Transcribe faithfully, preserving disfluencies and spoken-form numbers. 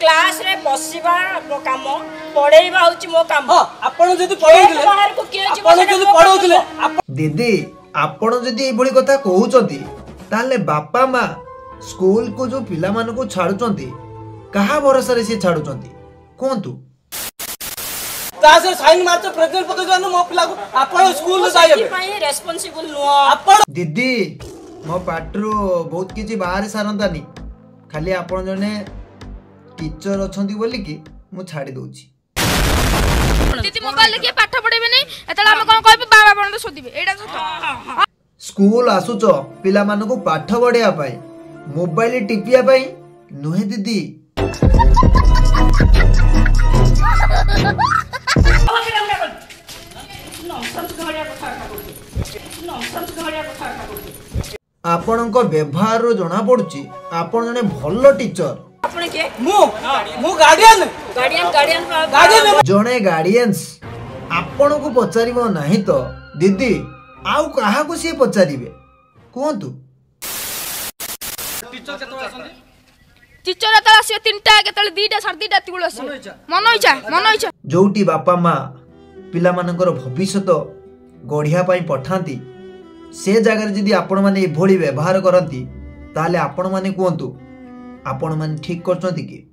Class रे बसिबा मो काम पढेइबा होची मो काम। हां आपण जदी पढौथिले बाहर को के जीव आपण जदी पढौथिले दीदी आपण जदी ए बडी कथा कहउचंती ताले बापा मां स्कूल को जो पिला मान को छाडुचंती कहा भरोसा रे से छाडुचंती कोंतु तासे साइन मारते प्रेजेंट पके जानो मो पिला को आपण स्कूल जाइबे पई रेस्पोंसिबल नो आपण दीदी मो पाटरो बहुत किछि बाहर सारंतानी खाली आपण जने टीचर अछंती बोली कि मु छाडी दोची दीदी मोबाइल के पाठ पढेबे नै एतला हम कोन कहबे बाबा बन सोदिबे एडा सत स्कूल आसुचो पिला मान को पाठ पढिया पाई मोबाइल टिपिया पाई नुहे दीदी आपण को व्यवहार रो जणा पडुची आपण जने भल्लो टीचर आपण के मु मु गार्डियन गार्डियन गार्डियन गार्डियन जणे गार्डियंस आपण को पचारिबो नाही तो दीदी आउ कहा को से पचारिबे कोंतु टीचर केतो आसंदी टीचर त आसी तीनटा केतले दीटा साढ़े दीटा तिगुल आसी मन इच्छा मन इच्छा जोटी बापा मां पिला मानकर भविष्यत गढ़िया पाई पठांती से जगह जदि आपण माने एभली व्यवहार करंती ताले आपण माने कोंतु आपण माने ठीक करचंती कि